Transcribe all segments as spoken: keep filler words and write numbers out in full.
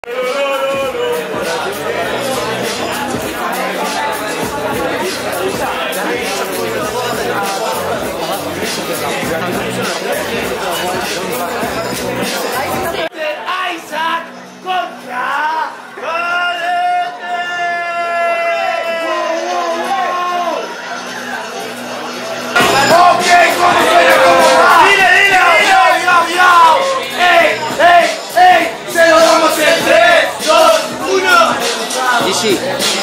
Isaac contra Sí.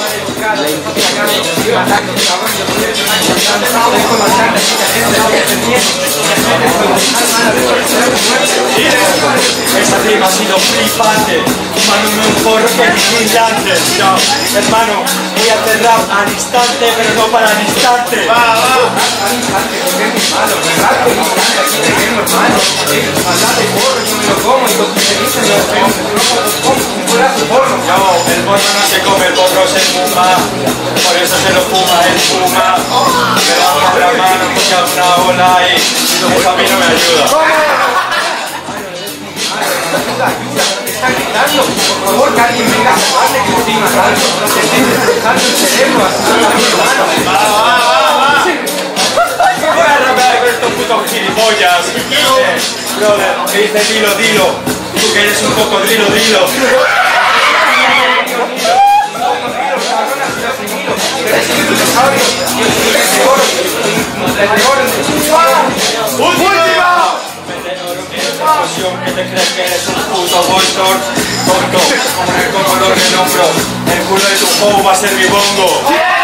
Esa rima ha sido flipante, fumándome un porro que es brillante. Yo, hermano, voy a hacer rap al instante, pero no para el instante. Va, va. Al instante, porque es muy malo. El rap al instante, aquí te tengo, hermano. Hablar de porro, yo me lo como y con tus cenizas me lo como. Un pedazo de porro. Yo, el porro no se come, el porro se fuma. Por eso se lo fuma, él fuma. Me bajo la mano porque hago una ola y eso a mí no me ayuda. Ayuda, ayuda, te está gritando. Por favor, que alguien venga a salvarle que estoy matando. Te estoy despejando el cerebro, así a mi hermano. Va, va, va, va. Voy a rapear con estos putos gilipollas. Brother, que dice dilo, dilo. Tú que eres un cocodrilo, dilo. ¡Última! Que te crees que eres un puto Voltor tonto, como en el color del hombro. El culo de tu juego va a ser mi bongo.